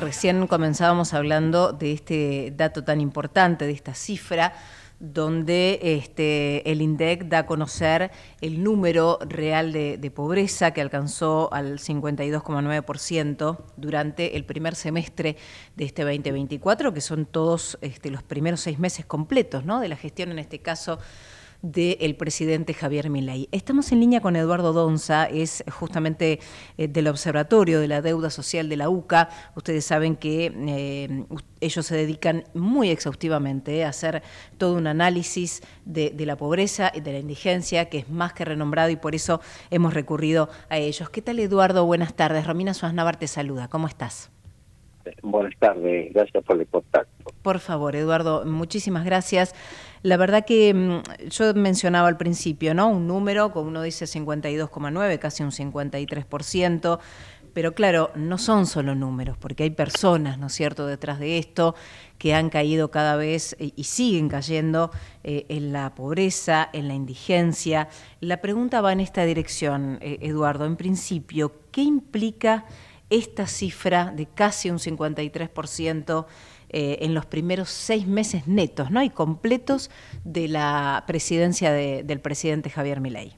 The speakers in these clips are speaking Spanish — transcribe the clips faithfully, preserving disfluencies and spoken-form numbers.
Recién comenzábamos hablando de este dato tan importante, de esta cifra, donde este, el INDEC da a conocer el número real de, de pobreza que alcanzó al cincuenta y dos coma nueve por ciento durante el primer semestre de este veinte veinticuatro, que son todos este, los primeros seis meses completos, ¿no?, de la gestión, en este caso, del presidente Javier Milei. Estamos en línea con Eduardo Donza, es justamente eh, del Observatorio de la Deuda Social de la U C A. Ustedes saben que eh, ellos se dedican muy exhaustivamente eh, a hacer todo un análisis de, de la pobreza y de la indigencia, que es más que renombrado, y por eso hemos recurrido a ellos. ¿Qué tal, Eduardo? Buenas tardes. Romina Suárez te saluda. ¿Cómo estás? Buenas tardes, gracias por el contacto. Por favor, Eduardo, muchísimas gracias. La verdad que yo mencionaba al principio, ¿no?, un número, como uno dice cincuenta y dos coma nueve, casi un cincuenta y tres por ciento, pero claro, no son solo números, porque hay personas, ¿no es cierto?, detrás de esto, que han caído cada vez y siguen cayendo eh, en la pobreza, en la indigencia. La pregunta va en esta dirección, eh, Eduardo. En principio, ¿qué implica esta cifra de casi un cincuenta y tres por ciento eh, en los primeros seis meses netos, ¿no?, y completos de la presidencia de, del presidente Javier Milei?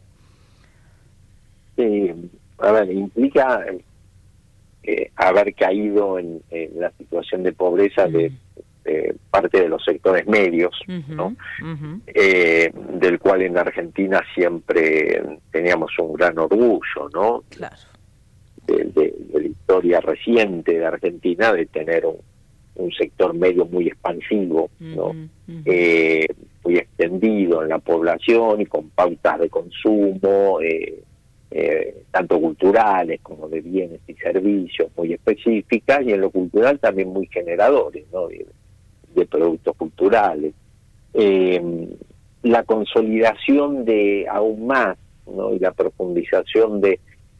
Eh, a ver, implica eh, haber caído en, en la situación de pobreza uh-huh. de, de parte de los sectores medios, uh-huh. ¿no? Uh-huh. eh, del cual en Argentina siempre teníamos un gran orgullo, ¿no? Claro. De, de, de la historia reciente de Argentina, de tener un, un sector medio muy expansivo, ¿no? Uh-huh, uh-huh. eh, muy extendido en la población y con pautas de consumo, eh, eh, tanto culturales como de bienes y servicios muy específicas, y en lo cultural también muy generadores, ¿no?, de, de productos culturales. Eh, la consolidación de aún más, ¿no?, y la profundización de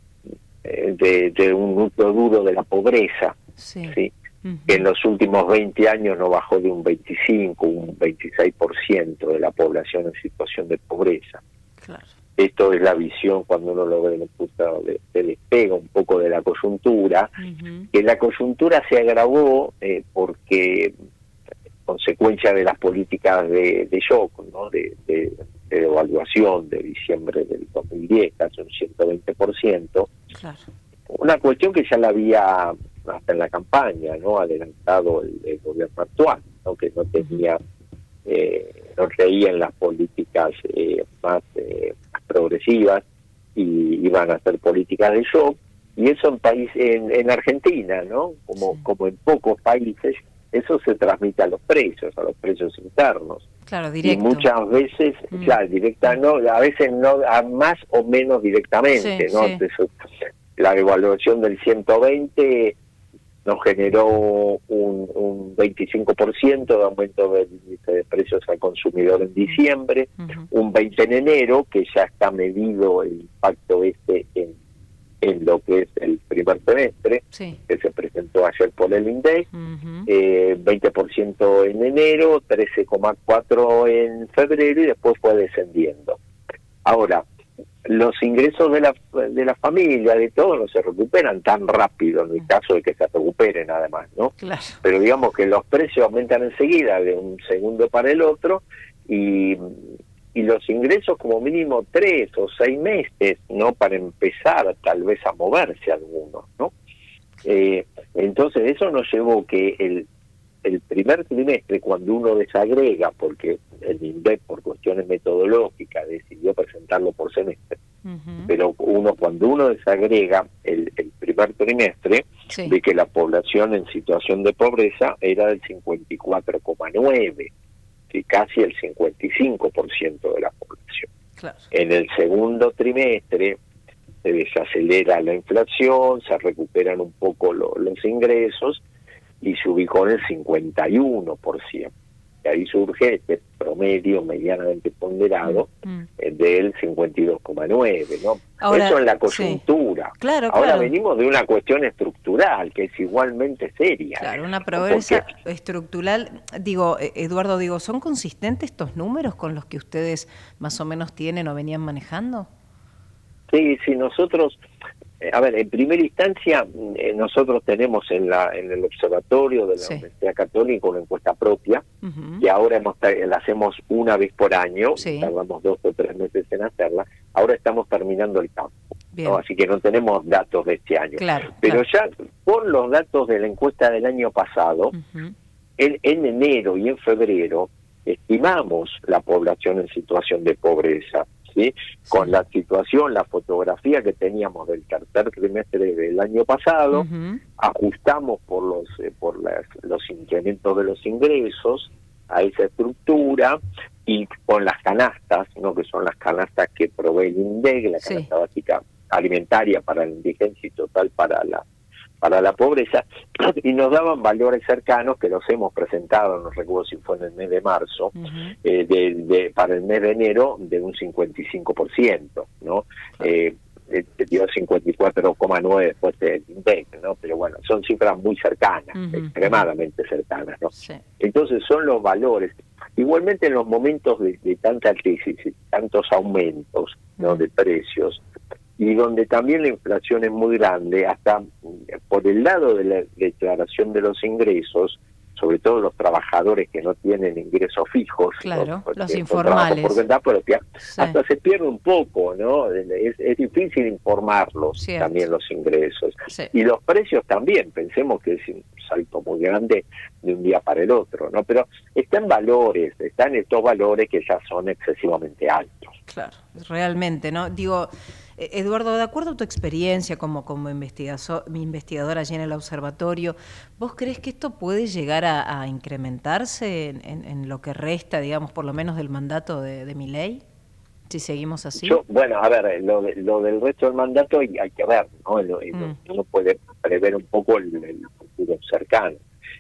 De, de un núcleo duro de la pobreza, sí, ¿sí? Uh-huh. que en los últimos veinte años no bajó de un veinticinco, un veintiséis por ciento de la población en situación de pobreza. Claro. Esto es la visión cuando uno lo ve en el punto de, de despega un poco de la coyuntura, uh-huh. que la coyuntura se agravó eh, porque consecuencia de las políticas de, de shock, ¿no?, de, de, de devaluación de diciembre del dos mil diez, casi un ciento veinte por ciento. Claro. Una cuestión que ya la había hasta en la campaña, ¿no?, adelantado el, el gobierno actual, ¿no?, que no tenía, eh, no creía en las políticas eh, más, eh, más progresivas y iban a hacer políticas de shock, y eso en país, en, en Argentina, ¿no?, como, sí. como en pocos países, eso se transmite a los precios, a los precios internos. Claro, directo. Y muchas veces, mm. claro, directa, no, a veces no, a más o menos directamente, sí, ¿no? Sí. Entonces, la devaluación del ciento veinte nos generó un, un veinticinco por ciento de aumento del índice de precios al consumidor en diciembre, uh-huh. un veinte por ciento en enero, que ya está medido el impacto este en en lo que es el primer semestre, sí. que se presentó ayer por el INDEC, uh-huh. eh, veinte por ciento en enero, trece coma cuatro por ciento en febrero, y después fue descendiendo. Ahora, los ingresos de la de la familia, de todo, no se recuperan tan rápido, en el caso de que se recuperen además, ¿no? Claro. Pero digamos que los precios aumentan enseguida, de un segundo para el otro, y... y los ingresos como mínimo tres o seis meses, ¿no?, para empezar tal vez a moverse algunos, ¿no? Eh, entonces eso nos llevó que el, el primer trimestre, cuando uno desagrega, porque el INDEC por cuestiones metodológicas decidió presentarlo por semestre, uh-huh. pero uno cuando uno desagrega el, el primer trimestre, sí. ve que la población en situación de pobreza era del cincuenta y cuatro coma nueve, y casi el cincuenta y cinco por ciento de la población. Claro. En el segundo trimestre se desacelera la inflación, se recuperan un poco lo, los ingresos y se ubicó en el cincuenta y uno por ciento. Y ahí surge este promedio medianamente ponderado mm, mm. del cincuenta y dos coma nueve, ¿no? Ahora, eso en la coyuntura. Sí. Claro, Ahora claro. venimos de una cuestión estructural que es igualmente seria. Claro, una pobreza porque... estructural. Digo, Eduardo, digo, ¿son consistentes estos números con los que ustedes más o menos tienen o venían manejando? Sí, sí, nosotros A ver, en primera instancia, eh, nosotros tenemos en la en el observatorio de la sí. Universidad Católica una encuesta propia, uh-huh. que ahora hemos, la hacemos una vez por año, sí. tardamos dos o tres meses en hacerla, ahora estamos terminando el campo, ¿no? Así que no tenemos datos de este año. Claro, Pero claro. ya con los datos de la encuesta del año pasado, uh-huh. en, en enero y en febrero, estimamos la población en situación de pobreza. ¿Sí? Sí. Con la situación, la fotografía que teníamos del tercer trimestre del año pasado, uh-huh. ajustamos por los eh, por las, los incrementos de los ingresos a esa estructura y con las canastas, no que son las canastas que provee el INDEC, la canasta sí. básica alimentaria para la indigencia y total para la para la pobreza, y nos daban valores cercanos que los hemos presentado, no recuerdo si fue en el mes de marzo, uh-huh. eh, de, de, para el mes de enero, de un cincuenta y cinco por ciento, ¿no? Eh, dio cincuenta y cuatro coma nueve después del INDEC, ¿no? Pero bueno, son cifras muy cercanas, uh-huh. extremadamente cercanas, ¿no? Sí. Entonces son los valores. Igualmente en los momentos de, de tanta crisis, tantos aumentos, ¿no? Uh-huh. de precios, y donde también la inflación es muy grande, hasta por el lado de la declaración de los ingresos, sobre todo los trabajadores que no tienen ingresos fijos, claro, ¿no? los informales, por cuenta propia, sí. hasta se pierde un poco, ¿no? Es, es difícil informarlos, Cierto. también los ingresos. Sí. Y los precios también, pensemos que es un salto muy grande de un día para el otro, ¿no? Pero están valores, están estos valores que ya son excesivamente altos. Claro, realmente, ¿no? Digo, Eduardo, de acuerdo a tu experiencia como, como investigador, investigador allí en el observatorio, ¿vos crees que esto puede llegar a, a incrementarse en, en, en lo que resta, digamos, por lo menos del mandato de, de Milei? Si seguimos así. Yo, bueno, a ver, lo, de, lo del resto del mandato hay, hay que ver, ¿no? Uno mm. no puede prever un poco el, el futuro cercano.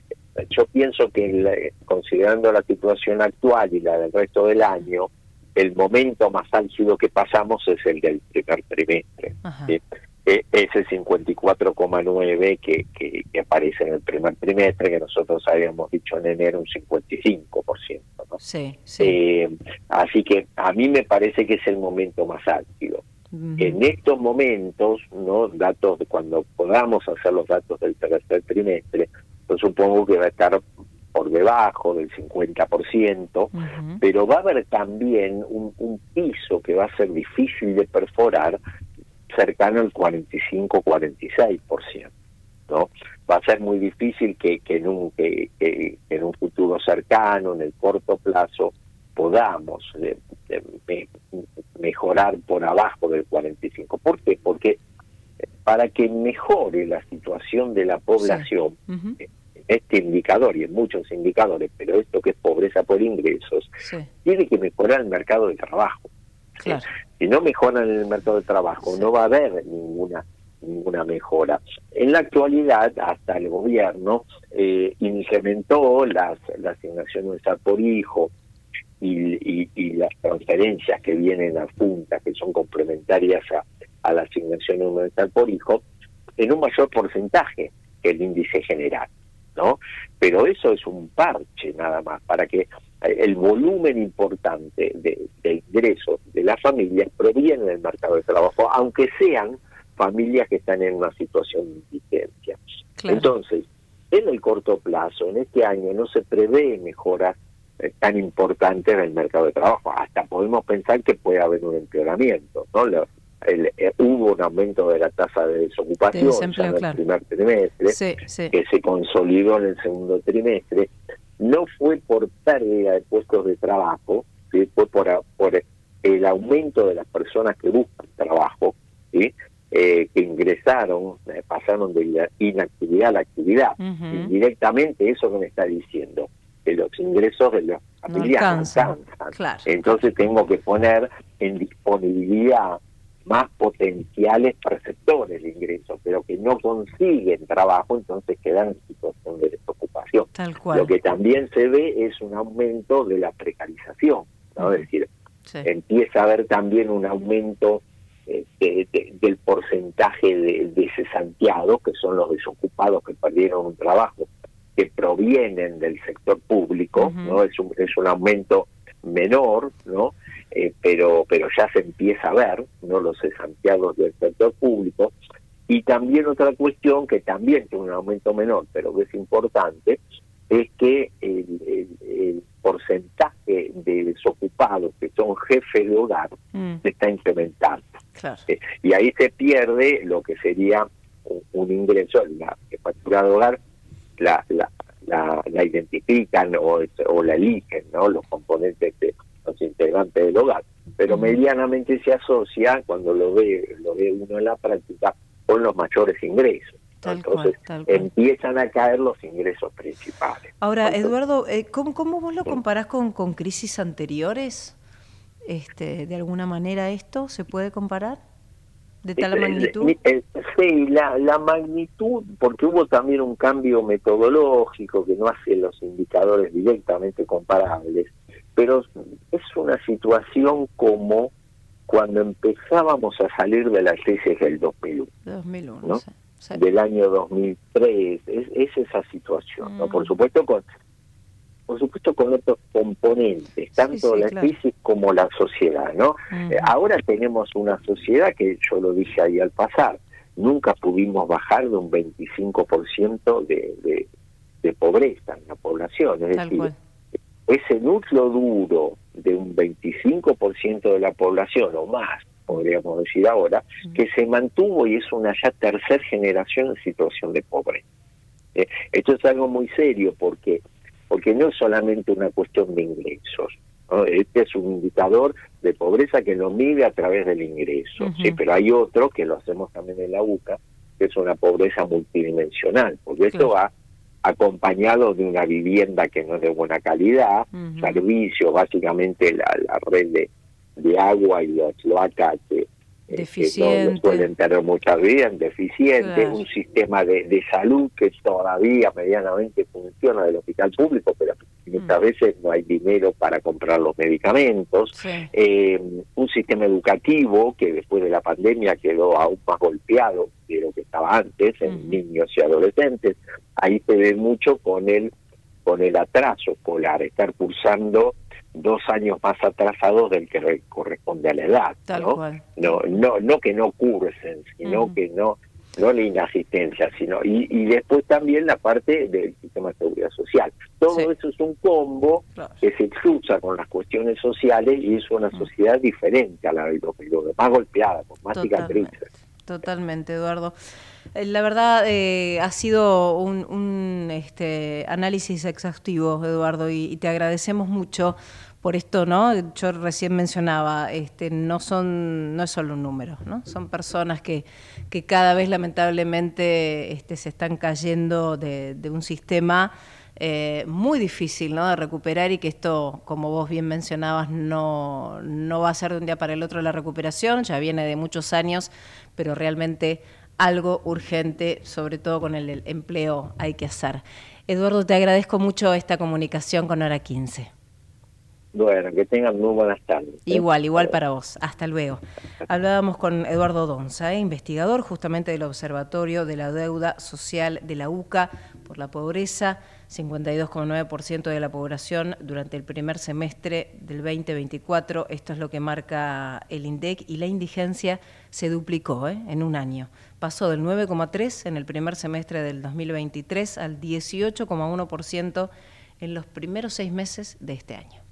Yo pienso que el, considerando la situación actual y la del resto del año, el momento más álgido que pasamos es el del primer trimestre. ¿Sí? E, ese cincuenta y cuatro coma nueve que, que, que aparece en el primer trimestre, que nosotros habíamos dicho en enero un cincuenta y cinco por ciento, ¿no? Sí, sí. Eh, así que a mí me parece que es el momento más álgido. Uh-huh. En estos momentos, no datos de cuando podamos hacer los datos del tercer trimestre, yo supongo que va a estar por debajo del cincuenta por ciento, uh-huh. pero va a haber también un, un piso que va a ser difícil de perforar, cercano al cuarenta y cinco a cuarenta y seis por ciento, ¿no? Va a ser muy difícil que, que, en un, que, que, que en un futuro cercano, en el corto plazo, podamos eh, eh, mejorar por abajo del cuarenta y cinco. ¿Por qué? Porque para que mejore la situación de la población, sí. uh-huh. este indicador y en muchos indicadores, pero esto que es pobreza por ingresos, sí. tiene que mejorar el mercado de trabajo. Claro. Si no mejoran en el mercado de trabajo, sí. no va a haber ninguna ninguna mejora. En la actualidad, hasta el gobierno eh, incrementó las, la asignación universal por hijo y, y, y las transferencias que vienen a juntas, que son complementarias a, a la asignación universal por hijo, en un mayor porcentaje que el índice general, ¿no? Pero eso es un parche nada más, para que el volumen importante de, de ingresos de las familias proviene del mercado de trabajo, aunque sean familias que están en una situación de indigencia. Claro. Entonces, en el corto plazo, en este año, no se prevé mejoras eh, tan importantes del mercado de trabajo. Hasta podemos pensar que puede haber un empeoramiento, ¿no? La, El, eh, hubo un aumento de la tasa de desocupación de ya en el claro. primer trimestre, sí, sí. que se consolidó en el segundo trimestre. No fue por pérdida de puestos de trabajo, ¿sí? Fue por, por el aumento de las personas que buscan trabajo, ¿sí? eh, que ingresaron, eh, pasaron de la inactividad a la actividad. Uh-huh. Indirectamente eso que me está diciendo, que los ingresos de las familias no alcanzan. No alcanzan. Claro, Entonces claro. tengo que poner en disponibilidad más potenciales perceptores de ingresos, pero que no consiguen trabajo, entonces quedan en situación de desocupación. Tal cual. Lo que también se ve es un aumento de la precarización, ¿no? Uh-huh. Es decir, sí. empieza a haber también un aumento eh, de, de, del porcentaje de, de cesanteados, que son los desocupados que perdieron un trabajo, que provienen del sector público, uh-huh. ¿no? Es un, es un aumento menor, ¿no? Eh, pero pero ya se empieza a ver, no los cesanteados del sector público, Y también otra cuestión que también tiene un aumento menor, pero que es importante, es que el, el, el porcentaje de desocupados que son jefes de hogar mm. se está incrementando. Claro. Eh, y ahí se pierde lo que sería un, un ingreso, la jefatura de hogar, la, la, la, la identifican o, o la eligen, ¿no? Los componentes, de los integrantes del hogar. Pero mm. medianamente se asocia, cuando lo ve, lo ve uno en la práctica, con los mayores ingresos. Tal Entonces cual, tal cual. empiezan a caer los ingresos principales. Ahora, Entonces, Eduardo, eh, ¿cómo, ¿cómo vos lo comparás con, con crisis anteriores? Este, ¿De alguna manera esto se puede comparar? ¿De tal magnitud? Sí, la, la magnitud, porque hubo también un cambio metodológico que no hace los indicadores directamente comparables, pero es una situación como cuando empezábamos a salir de la crisis del dos mil uno, dos mil uno, ¿no? Sí, sí. Del año dos mil tres, es, es esa situación, mm. ¿no? Por supuesto con por supuesto con otros componentes, tanto sí, sí, la claro. crisis como la sociedad, ¿no? Mm. Eh, ahora tenemos una sociedad que, yo lo dije ahí al pasar, nunca pudimos bajar de un veinticinco por ciento de, de, de pobreza en la población, es Tal decir, cual. ese núcleo duro de un veinticinco por ciento de la población o más, podríamos decir ahora, mm. que se mantuvo y es una ya tercera generación en situación de pobreza. Eh, esto es algo muy serio porque porque no es solamente una cuestión de ingresos, ¿no? Este es un indicador de pobreza que lo mide a través del ingreso, uh-huh. ¿sí? Pero hay otro que lo hacemos también en la U C A, que es una pobreza multidimensional, porque esto claro. va acompañado de una vivienda que no es de buena calidad, uh-huh. servicios, básicamente la, la red de, de agua y las cloacas que, eh, que no, no suelen tener mucha vida, deficiente, claro. un sistema de, de salud que todavía medianamente funciona del hospital público, pero muchas uh-huh. veces no hay dinero para comprar los medicamentos, sí. eh, un sistema educativo que después de la pandemia quedó aún más golpeado de lo que estaba antes en uh-huh. niños y adolescentes. Ahí se ve mucho con el con el atraso escolar, estar cursando dos años más atrasados del que corresponde a la edad, Tal ¿no? Cual. No, no, no que no cursen, sino uh-huh. que no, no la inasistencia, sino y, y después también la parte del sistema de seguridad social. Todo sí. eso es un combo claro. que se cruza con las cuestiones sociales y es una sociedad uh-huh. diferente a la del dos mil uno, más golpeada, con más cicatrices. Totalmente, Eduardo. La verdad, eh, ha sido un, un este, análisis exhaustivo, Eduardo, y, y te agradecemos mucho por esto, ¿no? Yo recién mencionaba, este, no son, no es solo un número, ¿no? Son personas que, que cada vez lamentablemente este, se están cayendo de, de un sistema eh, muy difícil, ¿no? De recuperar, y que esto, como vos bien mencionabas, no, no va a ser de un día para el otro la recuperación, ya viene de muchos años, pero realmente algo urgente, sobre todo con el, el empleo, hay que hacer. Eduardo, te agradezco mucho esta comunicación con Hora quince. Bueno, que tengan muy buenas tardes. ¿eh? Igual, igual para vos. Hasta luego. Hablábamos con Eduardo Donza, ¿eh? investigador justamente del Observatorio de la Deuda Social de la U C A por la pobreza, cincuenta y dos coma nueve por ciento de la población durante el primer semestre del veinte veinticuatro. Esto es lo que marca el INDEC, y la indigencia se duplicó ¿eh? en un año. Pasó del nueve coma tres por ciento en el primer semestre del dos mil veintitrés al dieciocho coma uno por ciento en los primeros seis meses de este año.